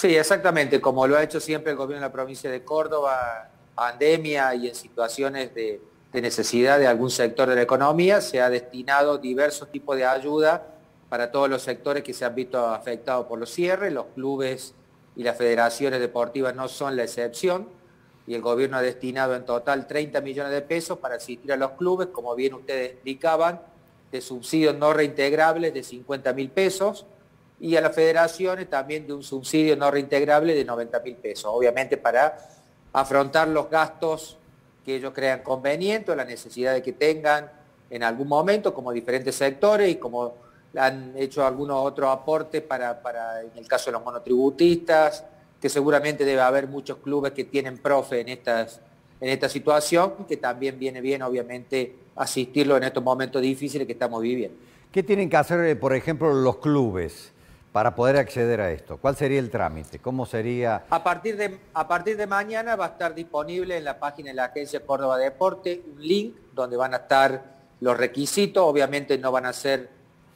Sí, exactamente, como lo ha hecho siempre el gobierno de la provincia de Córdoba, pandemia y en situaciones de necesidad de algún sector de la economía, se ha destinado diversos tipos de ayuda para todos los sectores que se han visto afectados por los cierres. Los clubes y las federaciones deportivas no son la excepción, y el gobierno ha destinado en total 30 millones de pesos para asistir a los clubes, como bien ustedes explicaban, de subsidios no reintegrables de 50.000 pesos, y a las federaciones también de un subsidio no reintegrable de 90.000 pesos, obviamente para afrontar los gastos que ellos crean convenientes o la necesidad de que tengan en algún momento, como diferentes sectores, y como han hecho algunos otros aportes en el caso de los monotributistas, que seguramente debe haber muchos clubes que tienen profe en esta situación, que también viene bien, obviamente, asistirlo en estos momentos difíciles que estamos viviendo. ¿Qué tienen que hacer, por ejemplo, los clubes para poder acceder a esto? ¿Cuál sería el trámite? ¿Cómo sería? A partir de mañana va a estar disponible en la página de la Agencia Córdoba Deporte un link donde van a estar los requisitos. Obviamente no van a ser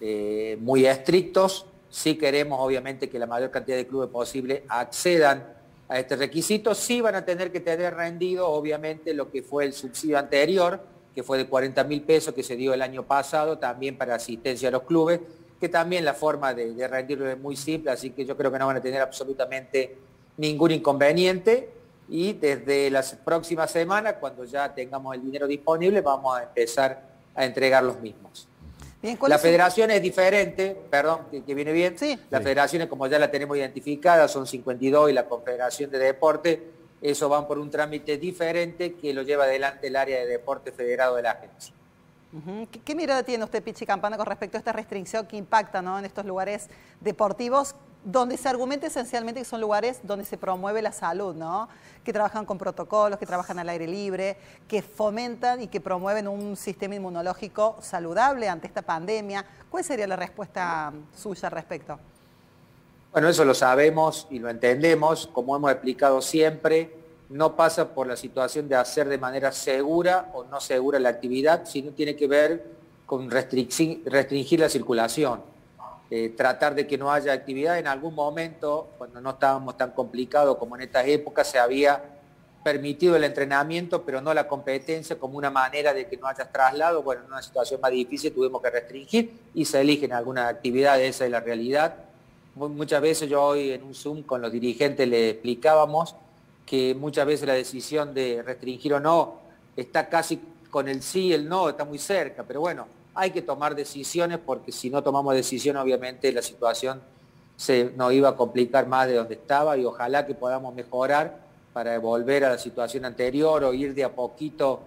muy estrictos. Sí queremos, obviamente, que la mayor cantidad de clubes posible accedan a este requisito. Sí van a tener que tener rendido, obviamente, lo que fue el subsidio anterior, que fue de 40.000 pesos que se dio el año pasado, también para asistencia a los clubes, que también la forma de rendirlo es muy simple, así que yo creo que no van a tener absolutamente ningún inconveniente. Y desde las próximas semanas, cuando ya tengamos el dinero disponible, vamos a empezar a entregar los mismos. Bien, La federación es diferente, perdón, que viene bien. Sí. Las federaciones, como ya la tenemos identificada, son 52 y la Confederación de Deporte, eso van por un trámite diferente que lo lleva adelante el área de deporte federado de la agencia. ¿Qué mirada tiene usted, Pichi Campana, con respecto a esta restricción que impacta, ¿no?, en estos lugares deportivos, donde se argumenta esencialmente que son lugares donde se promueve la salud, ¿no?, que trabajan con protocolos, que trabajan al aire libre, que fomentan y que promueven un sistema inmunológico saludable ante esta pandemia? ¿Cuál sería la respuesta suya al respecto? Bueno, eso lo sabemos y lo entendemos, como hemos explicado siempre. No pasa por la situación de hacer de manera segura o no segura la actividad, sino tiene que ver con restringir la circulación. Tratar de que no haya actividad. En algún momento, cuando no estábamos tan complicados como en estas épocas, se había permitido el entrenamiento, pero no la competencia, como una manera de que no haya traslado. Bueno, en una situación más difícil tuvimos que restringir y se eligen algunas actividades, esa es la realidad. Muchas veces yo hoy en un Zoom con los dirigentes le explicábamos que muchas veces la decisión de restringir o no está casi con el sí y el no, está muy cerca, pero bueno, hay que tomar decisiones porque si no tomamos decisiones obviamente la situación nos iba a complicar más de donde estaba, y ojalá que podamos mejorar para volver a la situación anterior o ir de a poquito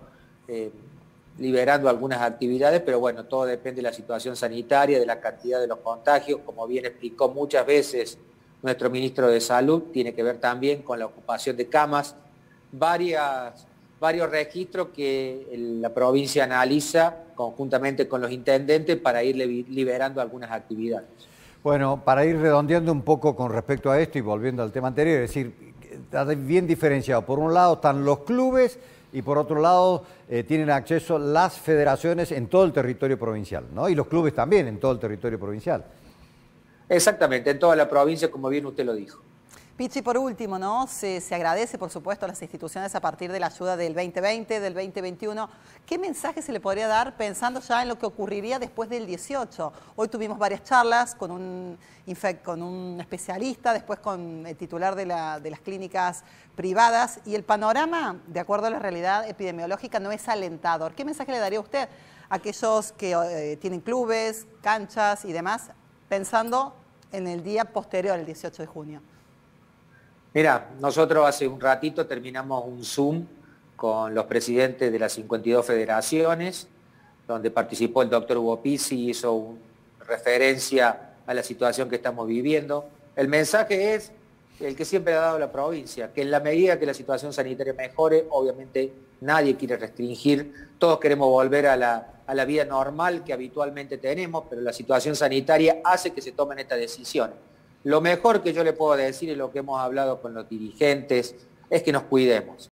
liberando algunas actividades, pero bueno, todo depende de la situación sanitaria, de la cantidad de los contagios, como bien explicó muchas veces nuestro ministro de Salud, tiene que ver también con la ocupación de camas, varios registros que la provincia analiza conjuntamente con los intendentes para ir liberando algunas actividades. Bueno, para ir redondeando un poco con respecto a esto y volviendo al tema anterior, es decir, está bien diferenciado. Por un lado están los clubes y por otro lado tienen acceso las federaciones en todo el territorio provincial, ¿no? Y los clubes también en todo el territorio provincial. Exactamente, en toda la provincia, como bien usted lo dijo. Pichi, por último, ¿no?, se agradece, por supuesto, a las instituciones a partir de la ayuda del 2020, del 2021. ¿Qué mensaje se le podría dar pensando ya en lo que ocurriría después del 18? Hoy tuvimos varias charlas con un especialista, después con el titular de las clínicas privadas, y el panorama, de acuerdo a la realidad epidemiológica, no es alentador. ¿Qué mensaje le daría usted a aquellos que tienen clubes, canchas y demás, pensando en el día posterior al 18 de junio? Mira, nosotros hace un ratito terminamos un Zoom con los presidentes de las 52 federaciones, donde participó el doctor Hugo Pizzi, hizo una referencia a la situación que estamos viviendo. El mensaje es el que siempre ha dado la provincia, que en la medida que la situación sanitaria mejore, obviamente nadie quiere restringir, todos queremos volver a la vida normal que habitualmente tenemos, pero la situación sanitaria hace que se tomen estas decisiones. Lo mejor que yo le puedo decir y lo que hemos hablado con los dirigentes es que nos cuidemos.